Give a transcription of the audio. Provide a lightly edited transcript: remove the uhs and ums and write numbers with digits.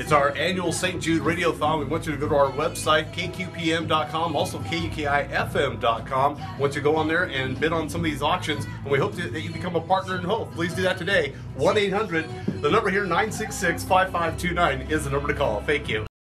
It's our annual St. Jude Radiothon. We want you to go to our website, KQPM.com, also KUKIFM.com. We want you to go on there and bid on some of these auctions, and we hope that you become a partner in hope. Please do that today. 1-800, the number here, 966-5529 is the number to call. Thank you.